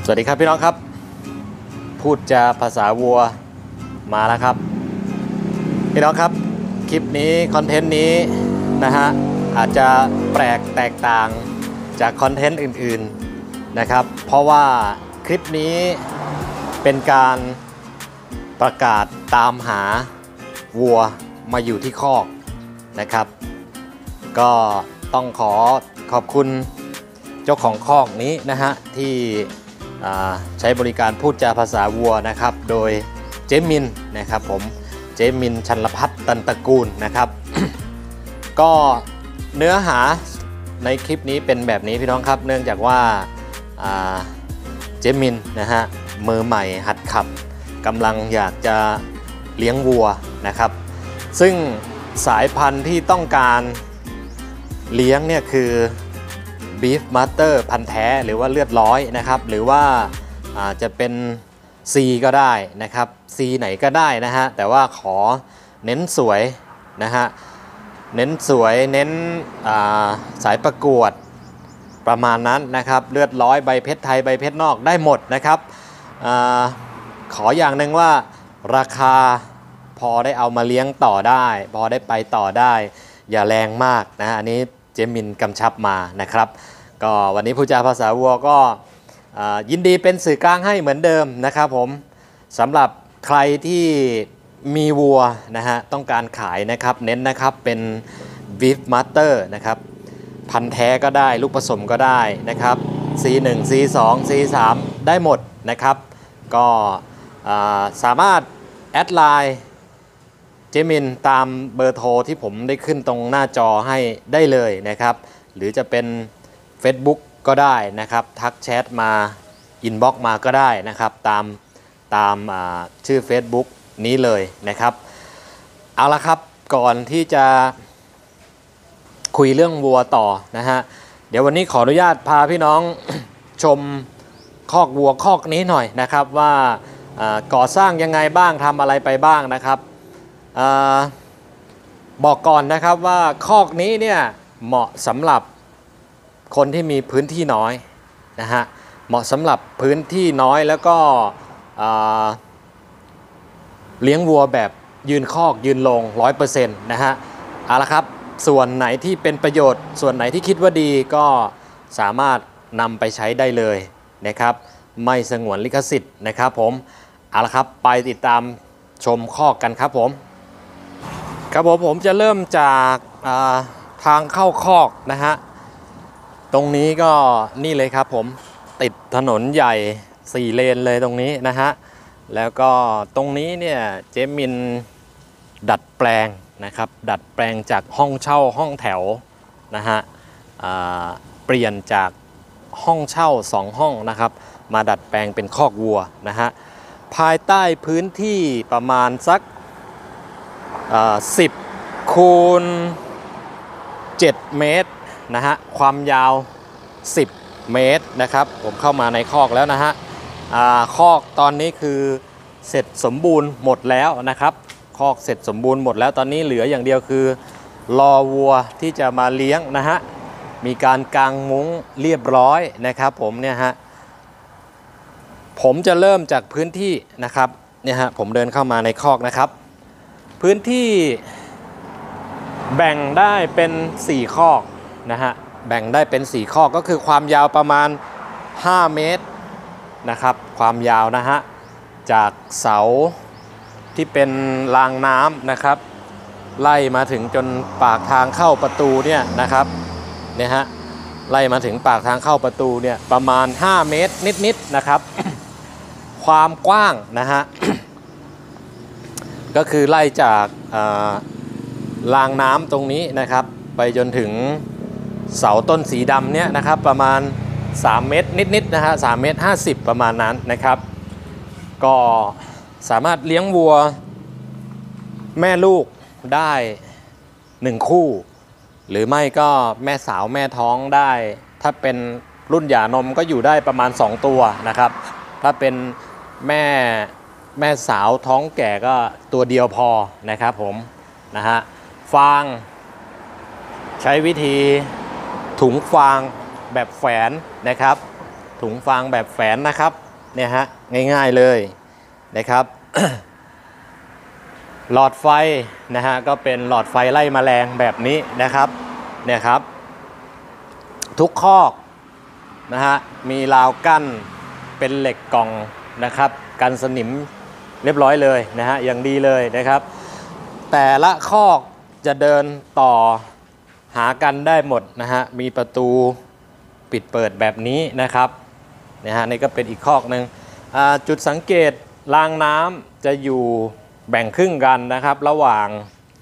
สวัสดีครับพี่น้องครับพูดจาภาษาวัวมาแล้วครับพี่น้องครับคลิปนี้คอนเทนต์นี้นะฮะอาจจะแปลกแตกต่างจากคอนเทนต์อื่นๆนะครับเพราะว่าคลิปนี้เป็นการประกาศตามหาวัวมาอยู่ที่คอกนะครับก็ต้องขอบคุณเจ้าของคอกนี้นะฮะที่ใช้บริการพูดจาภาษาวัวนะครับโดยเจมินนะครับผมเจมินชันลพัฒน์ตันตระกูลนะครับ ก็เนื้อหาในคลิปนี้เป็นแบบนี้พี่น้องครับเนื่องจากว่าเจมินนะฮะมือใหม่หัดขับกำลังอยากจะเลี้ยงวัวนะครับซึ่งสายพันธุ์ที่ต้องการเลี้ยงเนี่ยคือBeef Master พันธุ์แท้หรือว่าเลือดร้อยนะครับหรือว่าจะเป็น C ก็ได้นะครับ C ไหนก็ได้นะฮะแต่ว่าขอเน้นสวยนะฮะเน้นสวยเน้นสายประกวดประมาณนั้นนะครับเลือดร้อยใบเพชรไทยใบเพชรนอกได้หมดนะครับขออย่างหนึ่งว่าราคาพอได้เอามาเลี้ยงต่อได้พอได้ไปต่อได้อย่าแรงมากนะอันนี้เจมินกำชับมานะครับก็วันนี้ผู้จาภาษาวัวก็ยินดีเป็นสื่อกลางให้เหมือนเดิมนะครับผมสำหรับใครที่มีวัวนะฮะต้องการขายนะครับเน้นนะครับเป็น Beef Master นะครับพันธุ์แท้ก็ได้ลูกผสมก็ได้นะครับ C1 C2 C3 ได้หมดนะครับก็สามารถแอดไลน์เจมินตามเบอร์โทรที่ผมได้ขึ้นตรงหน้าจอให้ได้เลยนะครับหรือจะเป็น Facebook ก็ได้นะครับทักแชทมาอินบ็อกซ์มาก็ได้นะครับตามชื่อ Facebook นี้เลยนะครับเอาละครับก่อนที่จะคุยเรื่องวัวต่อนะฮะเดี๋ยววันนี้ขออนุญาตพาพี่น้อง ชมคอกวัวคอกนี้หน่อยนะครับว่าก่อสร้างยังไงบ้างทำอะไรไปบ้างนะครับบอกก่อนนะครับว่าคอกนี้เนี่ยเหมาะสำหรับคนที่มีพื้นที่น้อยนะฮะเหมาะสำหรับพื้นที่น้อยแล้วก็เลี้ยงวัวแบบยืนคอกยืนลง 100% นะฮะเอาละครับส่วนไหนที่เป็นประโยชน์ส่วนไหนที่คิดว่าดีก็สามารถนำไปใช้ได้เลยนะครับไม่สงวนลิขสิทธิ์นะครับผมเอาละครับไปติดตามชมคอกกันครับผมครับผมจะเริ่มจากทางเข้าคอกนะฮะตรงนี้ก็นี่เลยครับผมติดถนนใหญ่4 เลนเลยตรงนี้นะฮะแล้วก็ตรงนี้เนี่ยเจมินดัดแปลงนะครับดัดแปลงจากห้องเช่าห้องแถวนะฮะเปลี่ยนจากห้องเช่า2 ห้องนะครับมาดัดแปลงเป็นคอกวัวนะฮะภายใต้พื้นที่ประมาณสัก10 คูณ 7 เมตรนะฮะความยาว10 เมตรนะครับผมเข้ามาในคอกแล้วนะฮะคอกตอนนี้คือเสร็จสมบูรณ์หมดแล้วนะครับคอกเสร็จสมบูรณ์หมดแล้วตอนนี้เหลืออย่างเดียวคือรอวัวที่จะมาเลี้ยงนะฮะมีการกางมุ้งเรียบร้อยนะครับผมเนี่ยฮะผมจะเริ่มจากพื้นที่นะครับเนี่ยฮะผมเดินเข้ามาในคอกนะครับพื้นที่แบ่งได้เป็น4 คอกนะฮะแบ่งได้เป็น4 คอกก็คือความยาวประมาณ5 เมตรนะครับความยาวนะฮะจากเสาที่เป็นรางน้ำนะครับไล่มาถึงจนปากทางเข้าประตูเนี่ยนะครับเนี่ยฮะไล่มาถึงปากทางเข้าประตูเนี่ยประมาณ5 เมตรนิดๆนะครับ ความกว้างนะฮะ ก็คือไล่จากรางน้ำตรงนี้นะครับไปจนถึงเสาต้นสีดำเนี่ยนะครับประมาณ3 เมตรนิดๆนะฮะ3 เมตร 50ประมาณนั้นนะครับก็สามารถเลี้ยงวัวแม่ลูกได้1 คู่หรือไม่ก็แม่สาวแม่ท้องได้ถ้าเป็นรุ่นหย่านมก็อยู่ได้ประมาณ2 ตัวนะครับถ้าเป็นแม่สาวท้องแก่ก็ตัวเดียวพอนะครับผมนะฮะฟางใช้วิธีถุงฟางแบบแฝนนะครับถถุงฟางแบบแฝนนะครับเนี่ยฮะง่ายๆเลยนะครับ หลอดไฟนะฮะก็เป็นหลอดไฟไล่แมลงแบบนี้นะครับเนี่ยครับทุกคอกนะฮะมีราวกั้นเป็นเหล็กกล่องนะครับกันสนิมเรียบร้อยเลยนะฮะอย่างดีเลยนะครับแต่ละคอกจะเดินต่อหากันได้หมดนะฮะมีประตูปิดเปิดแบบนี้นะครับนะฮะนี่ก็เป็นอีกคอกหนึ่งจุดสังเกตรางน้ำจะอยู่แบ่งครึ่งกันนะครับระหว่าง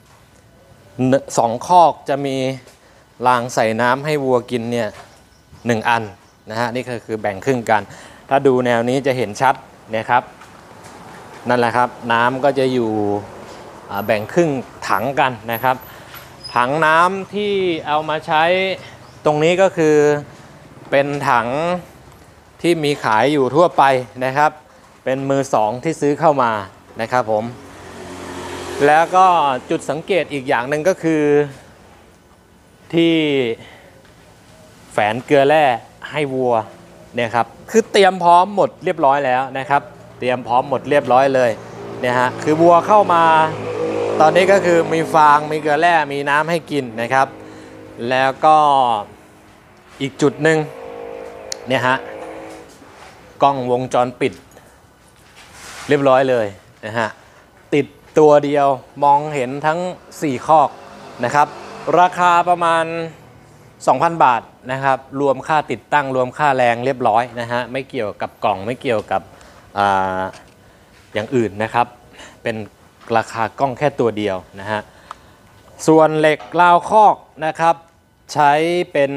2คอกจะมีรางใส่น้ำให้วัวกินเนี่ย1อันนะฮะนี่ก็คือแบ่งครึ่งกันถ้าดูแนวนี้จะเห็นชัดนะครับนั่นแหละครับน้ำก็จะอยู่แบ่งครึ่งถังกันนะครับถังน้ำที่เอามาใช้ตรงนี้ก็คือเป็นถังที่มีขายอยู่ทั่วไปนะครับเป็นมือสองที่ซื้อเข้ามานะครับผมแล้วก็จุดสังเกตอีกอย่างหนึ่งก็คือที่แฝนเกลือแร่ให้วัวเนี่ยครับคือเตรียมพร้อมหมดเรียบร้อยแล้วนะครับเตรียมพร้อมหมดเรียบร้อยเลยเนี่ยฮะคือวัวเข้ามาตอนนี้ก็คือมีฟางมีเกลือแร่มีน้ำให้กินนะครับแล้วก็อีกจุดหนึ่งเนี่ยฮะกล้องวงจรปิดเรียบร้อยเลยนะฮะติดตัวเดียวมองเห็นทั้ง4คอกนะครับราคาประมาณ 2,000 บาทนะครับรวมค่าติดตั้งรวมค่าแรงเรียบร้อยนะฮะไม่เกี่ยวกับกล่องไม่เกี่ยวกับอย่างอื่นนะครับเป็นราคากล้องแค่ตัวเดียวนะฮะส่วนเหล็กราวคอกนะครับใช้เป็น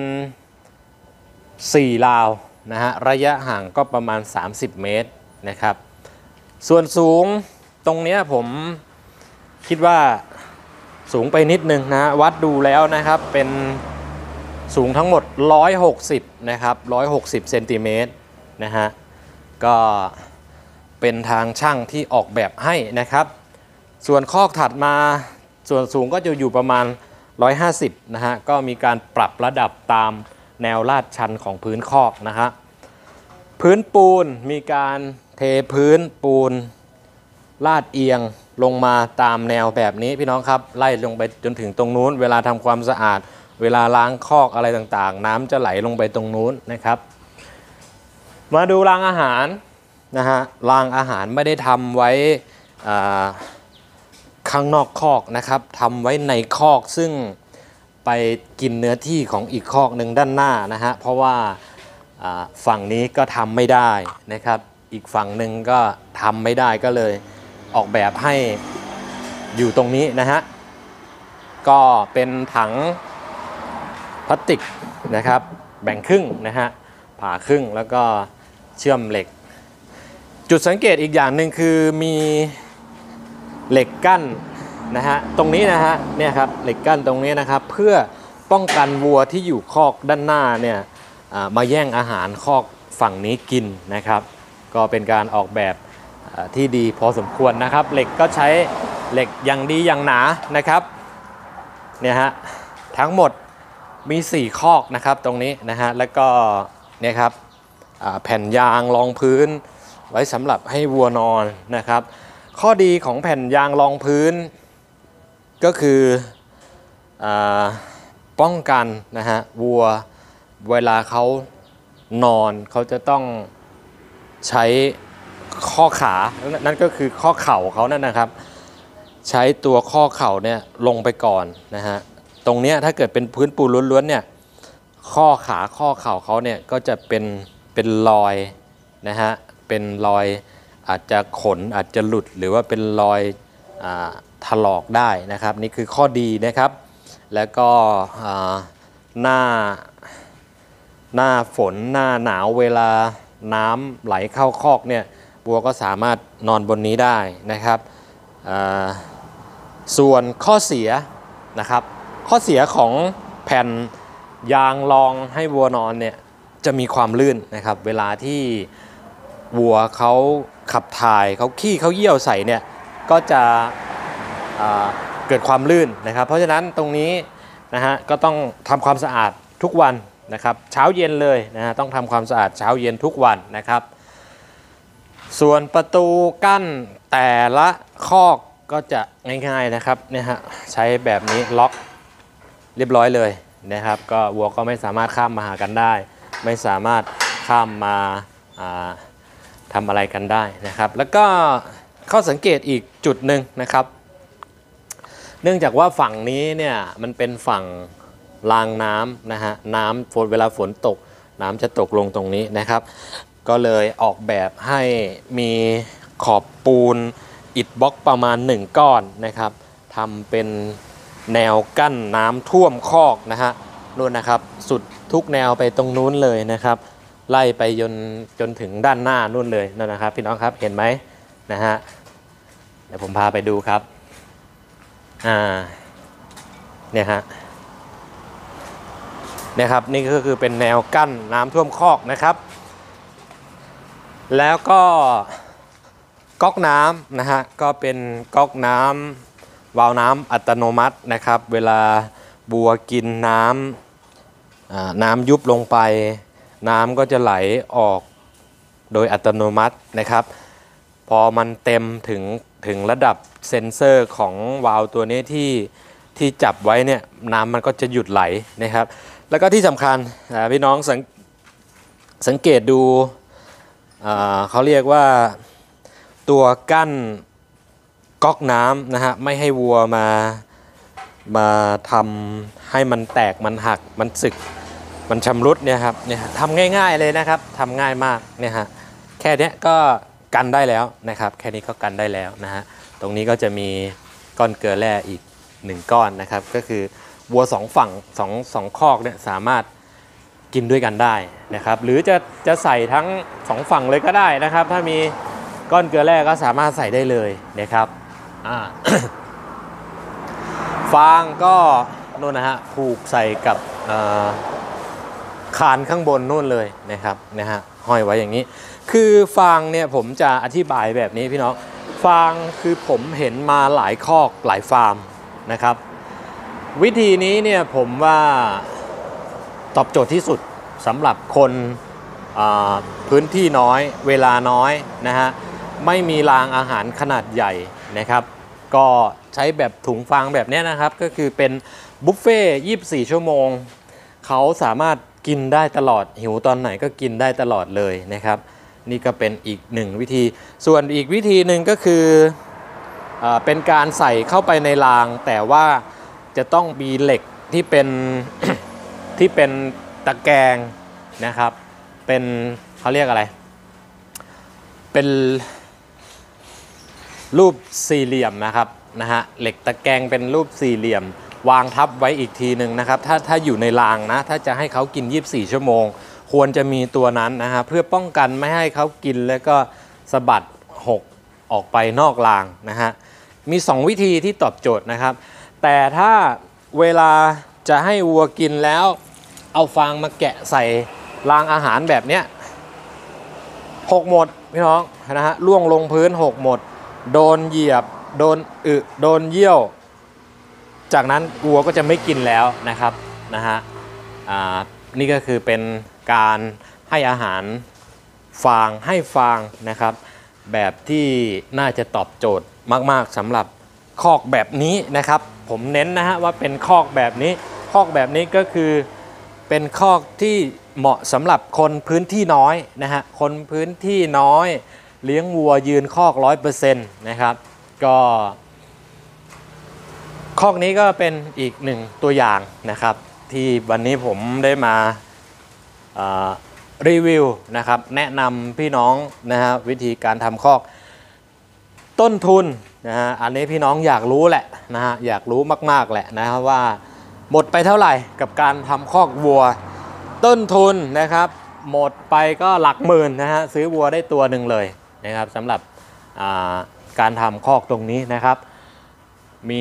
4ราวนะฮะระยะห่างก็ประมาณ30เมตรนะครับส่วนสูงตรงนี้ผมคิดว่าสูงไปนิดนึงนะวัดดูแล้วนะครับเป็นสูงทั้งหมด160นะครับ160เซนติเมตรนะฮะก็เป็นทางช่างที่ออกแบบให้นะครับส่วนคอกถัดมาส่วนสูงก็จะอยู่ประมาณ150นะฮะก็มีการปรับระดับตามแนวลาดชันของพื้นคอกนะฮะพื้นปูนมีการเทพื้นปูนลาดเอียงลงมาตามแนวแบบนี้พี่น้องครับไล่ลงไปจนถึงตรงนู้นเวลาทำความสะอาดเวลาล้างคอกอะไรต่างๆน้ำจะไหลลงไปตรงนู้นนะครับมาดูรางอาหารนะฮะรางอาหารไม่ได้ทำไว้ข้างนอกคอกนะครับทำไว้ในคอกซึ่งไปกินเนื้อที่ของอีกคอกหนึ่งด้านหน้านะฮะเพราะว่าฝั่งนี้ก็ทำไม่ได้นะครับอีกฝั่งหนึ่งก็ทำไม่ได้ก็เลยออกแบบให้อยู่ตรงนี้นะฮะก็เป็นถังพลาสติกนะครับแบ่งครึ่งนะฮะผ่าครึ่งแล้วก็เชื่อมเหล็กจุดสังเกตอีกอย่างหนึ่งคือมีเหล็กกั้นนะฮะตรงนี้นะฮะเนี่ยครับเหล็กกั้นตรงนี้นะครับเพื่อป้องกันวัวที่อยู่คอกด้านหน้าเนี่ยมาแย่งอาหารคอกฝั่งนี้กินนะครับก็เป็นการออกแบบที่ดีพอสมควรนะครับเหล็กก็ใช้เหล็กอย่างดีอย่างหนานะครับเนี่ยฮะทั้งหมดมี4คอกนะครับตรงนี้นะฮะแล้วก็เนี่ยครับแผ่นยางรองพื้นไว้สำหรับให้วัวนอนนะครับข้อดีของแผ่นยางรองพื้นก็คือป้องกันนะฮะวัวเวลาเขานอนเขาจะต้องใช้ข้อขานั่นก็คือข้อเข่าเขานั่นนะครับใช้ตัวข้อเข่าเนี่ยลงไปก่อนนะฮะตรงเนี้ยถ้าเกิดเป็นพื้นปูนล้วนๆเนี่ยข้อขาข้อเข่าเขาเนี่ยก็จะเป็นรอยนะฮะเป็นรอยอาจจะขนอาจจะหลุดหรือว่าเป็นรอยถลอกได้นะครับนี่คือข้อดีนะครับแล้วก็หน้าฝนหน้าหนาวเวลาน้ำไหลเข้าคอกเนี่ยวัวก็สามารถนอนบนนี้ได้นะครับส่วนข้อเสียนะครับข้อเสียของแผ่นยางรองให้วัวนอนเนี่ยจะมีความลื่นนะครับเวลาที่วัวเขาขับถ่ายเขาขี้เขาเยี่ยวใส่เนี่ยก็จะเกิดความลื่นนะครับเพราะฉะนั้นตรงนี้นะฮะก็ต้องทำความสะอาดทุกวันนะครับเช้าเย็นเลยนะฮะต้องทำความสะอาดเช้าเย็นทุกวันนะครับส่วนประตูกั้นแต่ละคอกก็จะง่ายๆนะครับเนี่ยฮะใช้แบบนี้ล็อกเรียบร้อยเลยนะครับก็วัวก็ไม่สามารถข้ามมาหากันได้ไม่สามารถข้ามมาทำอะไรกันได้นะครับแล้วก็ข้อสังเกตอีกจุดหนึ่งนะครับเนื่องจากว่าฝั่งนี้เนี่ยมันเป็นฝั่งรางน้ำนะฮะน้ำเวลาฝนตกน้ำจะตกลงตรงนี้นะครับก็เลยออกแบบให้มีขอบปูนอิฐบล็อกประมาณ1ก้อนนะครับทำเป็นแนวกั้นน้ำท่วมคอกนะฮะนู่นนะครับสุดทุกแนวไปตรงนู้นเลยนะครับไล่ไปจนถึงด้านหน้านู่นเลยนั่นนะครับพี่น้องครับเห็นไหมนะฮะเดี๋ยวผมพาไปดูครับเนี่ยฮะเนี่ยครับนี่ก็คือเป็นแนวกั้นน้ำท่วมคอกนะครับแล้วก็ก๊อกน้ำนะฮะก็เป็นก๊อกน้ำวาล์วน้ำอัตโนมัตินะครับเวลาบัวกินน้ำยุบลงไปน้ำก็จะไหลออกโดยอัตโนมัตินะครับพอมันเต็มถึงระดับเซ็นเซอร์ของวาล์วตัวนี้ที่จับไว้เนี่ยน้ำมันก็จะหยุดไหลนะครับแล้วก็ที่สำคัญพี่น้องสังเกตดูเขาเรียกว่าตัวกั้นก๊อกน้ำนะฮะไม่ให้วัวมาทำให้มันแตกมันหักมันสึกมันชำรุดเนี่ยครับเนี่ยทำง่ายๆเลยนะครับทำง่ายมากเนี่ยฮะแค่นี้ก็กันได้แล้วนะครับแค่นี้ก็กันได้แล้วนะฮะตรงนี้ก็จะมีก้อนเกลือแร่อีก1ก้อนนะครับก็คือวัว2ฝั่ง2คอกเนี่ยสามารถกินด้วยกันได้นะครับหรือจะใส่ทั้ง2ฝั่งเลยก็ได้นะครับถ้ามีก้อนเกลือแร่ก็สามารถใส่ได้เลยนะครับ ฟางก็นู่นนะฮะผูกใส่กับคานข้างบนนู่นเลยนะครับนะฮะห้อยไว้อย่างนี้คือฟางเนี่ยผมจะอธิบายแบบนี้พี่น้องฟางคือผมเห็นมาหลายคอกหลายฟาร์มนะครับวิธีนี้เนี่ยผมว่าตอบโจทย์ที่สุดสำหรับคนพื้นที่น้อยเวลาน้อยนะฮะไม่มีรางอาหารขนาดใหญ่นะครับก็ใช้แบบถุงฟางแบบนี้นะครับก็คือเป็นบุฟเฟ่24ชั่วโมงเขาสามารถกินได้ตลอดหิวตอนไหนก็กินได้ตลอดเลยนะครับนี่ก็เป็นอีกหนึ่งวิธีส่วนอีกวิธีหนึ่งก็คือเป็นการใส่เข้าไปในรางแต่ว่าจะต้องมีเหล็กที่เป็น ที่เป็นตะแกรงนะครับเป็นเขาเรียกอะไรเป็นรูปสี่เหลี่ยมนะครับนะฮะเหล็กตะแกรงเป็นรูปสี่เหลี่ยมวางทับไว้อีกทีหนึ่งนะครับถ้าอยู่ในรางนะถ้าจะให้เขากิน24ชั่วโมงควรจะมีตัวนั้นนะฮะเพื่อป้องกันไม่ให้เขากินแล้วก็สะบัดหกออกไปนอกรางนะฮะมี2วิธีที่ตอบโจทย์นะครับแต่ถ้าเวลาจะให้วัวกินแล้วเอาฟางมาแกะใส่รางอาหารแบบเนี้ยหกหมดพี่น้องนะฮะล่วงลงพื้นหกหมดโดนเหยียบโดนโดนเยี่ยวจากนั้นวัวก็จะไม่กินแล้วนะครับนะฮะนี่ก็คือเป็นการให้อาหารฟางให้ฟางนะครับแบบที่น่าจะตอบโจทย์มากๆสำหรับคอกแบบนี้นะครับผมเน้นนะฮะว่าเป็นคอกแบบนี้ก็คือเป็นคอกที่เหมาะสำหรับคนพื้นที่น้อยนะฮะคนพื้นที่น้อยเลี้ยงวัวยืนคอก 100% นะครับก็คอกนี้ก็เป็นอีกหนึ่งตัวอย่างนะครับที่วันนี้ผมได้มารีวิวนะครับแนะนำพี่น้องนะฮะวิธีการทำคอกต้นทุนนะฮะอันนี้พี่น้องอยากรู้แหละนะฮะอยากรู้มากๆแหละนะว่าหมดไปเท่าไหร่กับการทำคอกวัวต้นทุนนะครับหมดไปก็หลักหมื่นนะฮะซื้อวัวได้ตัวหนึ่งเลยนะครับสำหรับการทำคอกตรงนี้นะครับมี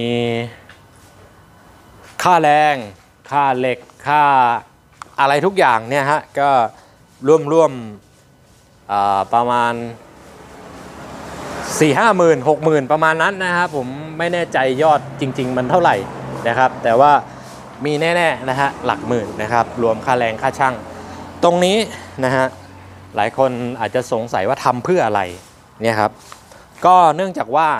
ค่าแรงค่าเหล็กค่าอะไรทุกอย่างเนี่ยฮะก็ร่วมประมาณ 4-5 หมื่น 6 หมื่นประมาณนั้นนะครับผมไม่แน่ใจยอดจริงๆมันเท่าไหร่นะครับแต่ว่ามีแน่ๆนะฮะหลักหมื่นนะครับรวมค่าแรงค่าช่างตรงนี้นะฮะหลายคนอาจจะสงสัยว่าทำเพื่ออะไรเนี่ยครับก็เนื่องจากว่า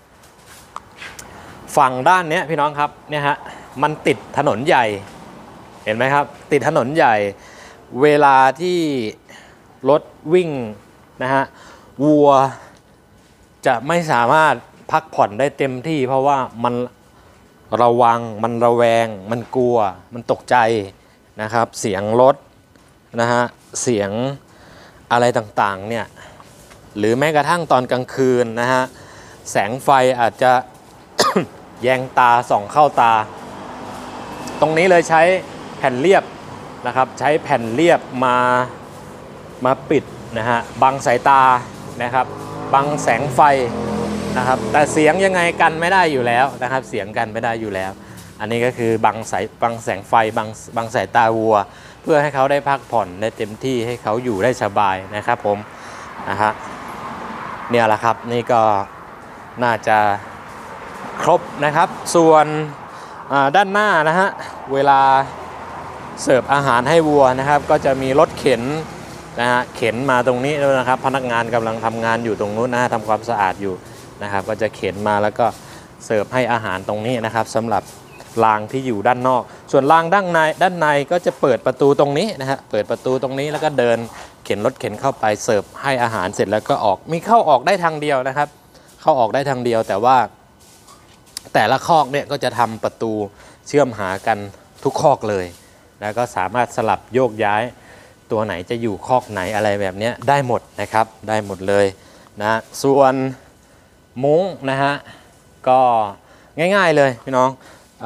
ฝั่งด้านนี้พี่น้องครับเนี่ยฮะมันติดถนนใหญ่เห็นไหมครับติดถนนใหญ่เวลาที่รถวิ่งนะฮะวัวจะไม่สามารถพักผ่อนได้เต็มที่เพราะว่ามันระวังมันระแวงมันกลัวมันตกใจนะครับเสียงรถนะฮะเสียงอะไรต่างๆเนี่ยหรือแม้กระทั่งตอนกลางคืนนะฮะแสงไฟอาจจะ แยงตาส่องเข้าตาตรงนี้เลยใช้แผ่นเรียบนะครับใช้แผ่นเรียบมาปิดนะฮะบังสายตานะครับบังแสงไฟนะครับแต่เสียงยังไงกันไม่ได้อยู่แล้วนะครับเสียงกันไม่ได้อยู่แล้วอันนี้ก็คือบังแสงไฟบังสายตาวัวเพื่อให้เขาได้พักผ่อนได้เต็มที่ให้เขาอยู่ได้สบายนะครับผมนะฮะเนี่ยแหละครับนี่ก็น่าจะครบนะครับส่วนด้านหน้านะฮะเวลาเสิร์ฟอาหารให้วัวนะครับก็จะมีรถเข็นนะฮะเข็นมาตรงนี้ด้วยนะครับพนักงานกำลังทำงานอยู่ตรงนู้นนะทำความสะอาดอยู่นะครับก็จะเข็นมาแล้วก็เสิร์ฟให้อาหารตรงนี้นะครับสำหรับรางที่อยู่ด้านนอกส่วนรางด้านในก็จะเปิดประตูตรงนี้นะฮะเปิดประตูตรงนี้แล้วก็เดินเข็นรถเข็นเข้าไปเสิร์ฟให้อาหารเสร็จแล้วก็ออกมีเข้าออกได้ทางเดียวนะครับเข้าออกได้ทางเดียวแต่ว่าแต่ละคอกเนี่ยก็จะทำประตูเชื่อมหากันทุกคอกเลยแล้วก็สามารถสลับโยกย้ายตัวไหนจะอยู่คอกไหนอะไรแบบนี้ได้หมดนะครับได้หมดเลยนะส่วนมุ้งนะฮะก็ง่ายๆเลยพี่น้อง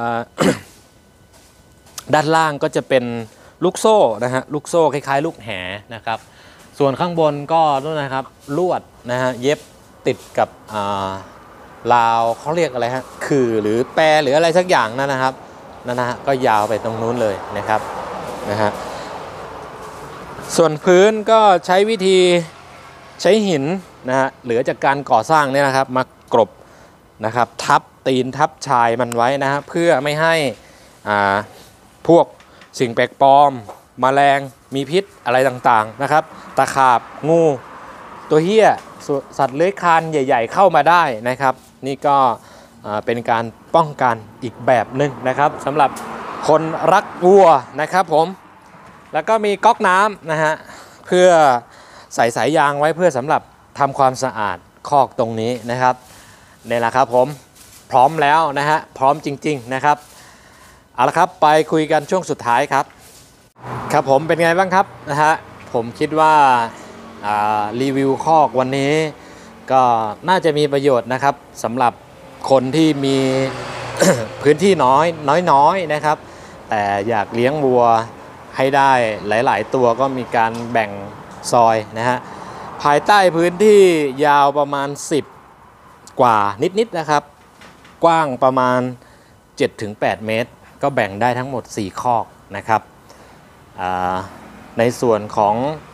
ด้านล่างก็จะเป็นลูกโซ่นะฮะลูกโซ่คล้ายๆลูกแหนะครับส่วนข้างบนก็นู่นนะครับลวดนะฮะเย็บติดกับราวเขาเรียกอะไรฮะคือหรือแปรหรืออะไรสักอย่างนั่นนะครับนั่นนะฮะก็ยาวไปตรงนู้นเลยนะครับนะฮะส่วนพื้นก็ใช้วิธีใช้หินนะฮะเหลือจากการก่อสร้างเนี่ยนะครับมากรบนะครับทับตีนทับชายมันไว้นะฮะเพื่อไม่ให้พวกสิ่งแปลกปลอมแมลงมีพิษอะไรต่างๆนะครับตะขาบงูตัวเหี้ยสัตว์เลื้อยคลานใหญ่ๆเข้ามาได้นะครับนี่ก็เป็นการป้องกันอีกแบบหนึ่งนะครับสำหรับคนรักวัวนะครับผมแล้วก็มีก๊อกน้ำนะฮะเพื่อใส่สายยางไว้เพื่อสำหรับทำความสะอาดคอกตรงนี้นะครับนี่แหละครับผมพร้อมแล้วนะฮะพร้อมจริงๆนะครับเอาละครับไปคุยกันช่วงสุดท้ายครับครับผมเป็นไงบ้างครับนะฮะผมคิดว่ารีวิวคอกวันนี้ก็น่าจะมีประโยชน์นะครับสำหรับคนที่มี พื้นที่น้อยนะครับแต่อยากเลี้ยงวัวให้ได้หลายๆตัวก็มีการแบ่งซอยนะฮะภายใต้พื้นที่ยาวประมาณ10กว่านิดๆนะครับกว้างประมาณ 7-8 เมตรก็แบ่งได้ทั้งหมด4คอกนะครับในส่วนของ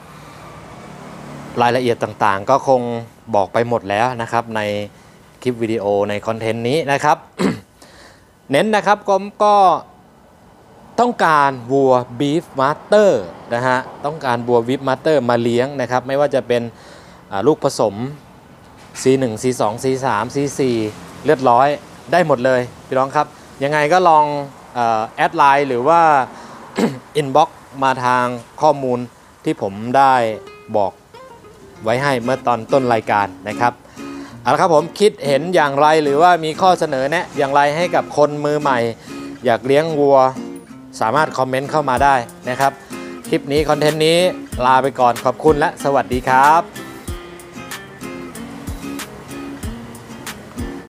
รายละเอียดต่างๆก็คงบอกไปหมดแล้วนะครับในคลิปวิดีโอในคอนเทนต์นี้นะครับ เน้นนะครับก็ต้องการวัวบีฟมาสเตอร์นะฮะต้องการวัวบีฟมาสเตอร์มาเลี้ยงนะครับไม่ว่าจะเป็นลูกผสม C1 C2 C3 C4 เลือดร้อยได้หมดเลยพี่น้องครับยังไงก็ลองแอดไลน์หรือว่า อินบ็อกซ์มาทางข้อมูลที่ผมได้บอกไว้ให้เมื่อตอนต้นรายการนะครับเอาละครับผมคิดเห็นอย่างไรหรือว่ามีข้อเสนอแนะอย่างไรให้กับคนมือใหม่อยากเลี้ยงวัวสามารถคอมเมนต์เข้ามาได้นะครับคลิปนี้คอนเทนต์นี้ลาไปก่อนขอบคุณและสวัสดีครับ